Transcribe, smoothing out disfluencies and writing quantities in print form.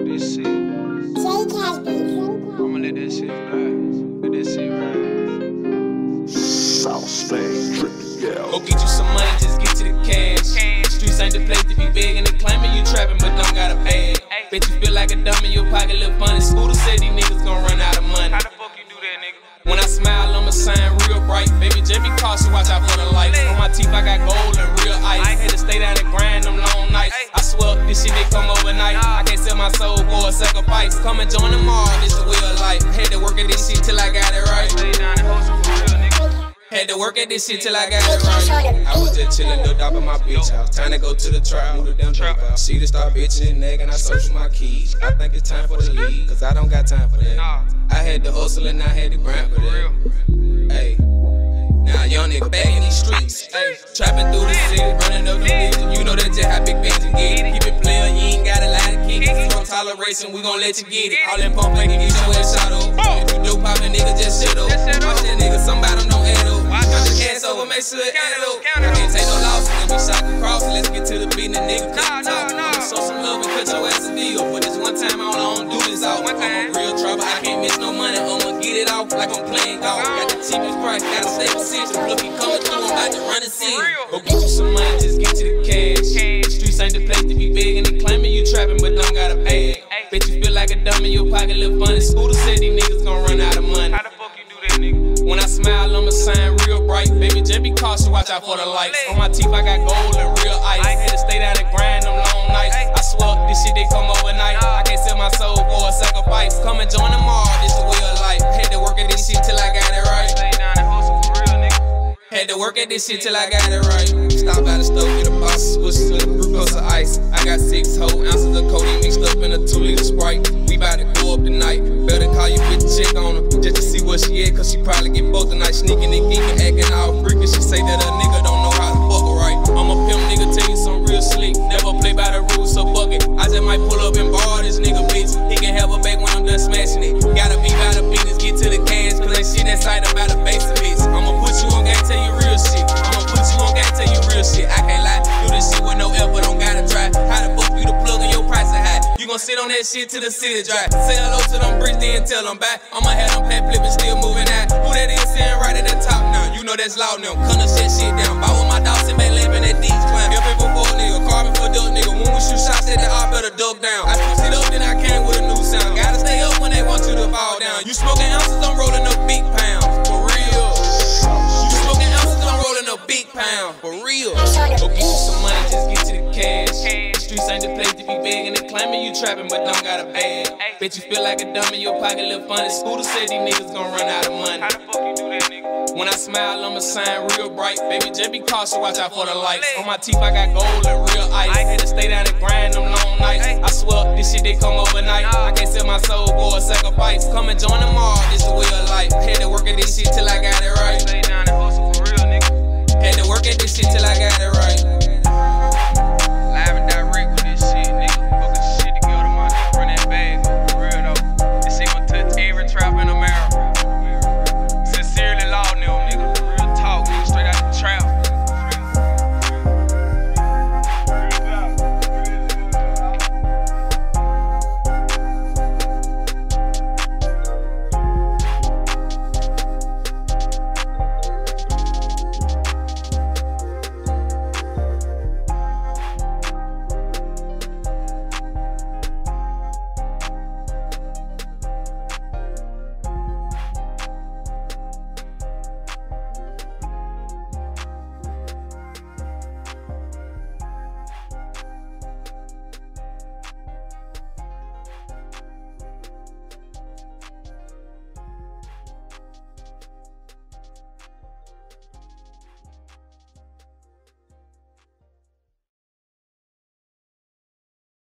this shit. I'ma let that shit ride. Let that shit ride. South Spain, trippy, yeah. Go get you some money, just get to the cash. The streets ain't the place to be begging and claiming you trapping, but don't got a bag. Bet you feel like a dumb in your pocket, look funny. Scooter said these niggas gon' run out of money. How the fuck you do that, nigga? When I smile, I'ma shine real bright. Baby, just be cautious, watch out for the lights. On my teeth, I got gold and real ice. Had to stay down and grind them long nights. I swear, this shit, they come overnight. I can't sell my soul for a sacrifice. Come and join them all, this the way of life. Had to work at this shit till I got it right. Had to work at this shit till I got it right. I was just chillin', looked up at my bitch house. Time to go to the trap, move the damn trap out. She just start bitchin' and nagging, I search for my keys. I think it's time for the lead, cause I don't got time for that. I had to hustle and I had to grind for that. Hey, now a young nigga back in these streets. Hey, trapping through the city, running up the bitches. You know that's just how big bands you get. Keep it player, you ain't got a lot of kicks. From toleration, we gon' let you get it. All in pump, make it get your ass shot up. If you do poppin', nigga, just shit up. Watch that nigga, somebody don't add up. Got the cash over, make sure it add up. Can't take no losses, and we shot across. Let's get to the beat, and the nigga cut the top. I'ma show some love and cut your ass a deal. But this one time, I don't do this out. I'm a real trouble, I can't miss no money. I'ma get it off like I'm playing golf. Got the cheapest price, gotta stay position. Look, he coming through, I'm about to run the scene. Go get you some money, just get to the cash. The streets ain't the place to be begging and claiming you trapping, but don't got a bag. Bet you feel like a dumb in your pocket, look funny. Scooter said these niggas gon' run out of money. How the fuck you do that, nigga? When I smile, I'ma shine real bright. Baby, just be cautious, watch out for the lights. On my teeth, I got gold and real ice. Had to stay down and grind them long nights. I swear, this shit, they come overnight. I can't sell my soul for a sacrifice. Come and join them all, this the way of life. Had to work at this shit till I got it right. Had to work at this shit till I got it right. Stop by the stove, get a box of swishes with a glucose of ice. I got 6 whole ounces of codeine mixed up in a 2-liter Sprite. We bout to go up tonight. Better call your bitch, check on her, just to see where she at, cause she probably get both tonight. Sneaking and geeking, acting all freaky. She say that a nigga don't know how to fuck her right. I'm a pimp nigga, tell you some real slick. Never play by the rules, so fuck it. I just might pull up and borrow this nigga bitch. He can have her back when I'm done smashing it. Gotta be by the business, get to the cash, cause that shit inside about the basic bitch. I'ma put you on game, tell you real shit. I'ma put you on game, tell you real shit. I can't lie, do this shit with no effort, don't gotta try. How the fuck you the plug and your price is high? You gon' sit on that shit till the city dry. Say hello to them bricks, then tell them bye. I'ma have them pay flipping, still moving out. Who that is sitting right at the top now? You know that's loud now. Cut the shit down. Buy with my dogs and back laughing at these clowns. Helping for fuck nigga, carving for duck nigga. When we shoot shots at that, I better duck down. I switched it up, then I came with a new sound. Gotta stay up when they want you to fall down. You smoking ounces, I'm rolling up big pounds. For real. You smoking ounces, I'm rolling up big pounds. For real. Go get you some money, just get to the cash. The streets ain't the place to be begging and claiming you trapping, but don't got a bag. Bet you feel like a dumb in your pocket, look funny. Scooter said these niggas gon' run out of money. How the fuck you do that, nigga? When I smile, I'ma shine real bright. Baby, just be cautious, watch out for the lights. On my teeth, I got gold and real ice. Had to stay down and grind them long nights. I swear, this shit, they come overnight. I can't sell my soul for a sacrifice. Come and join them all, this the way of life. Had to work at this shit till I got it right. Had to work at this shit till I got it right.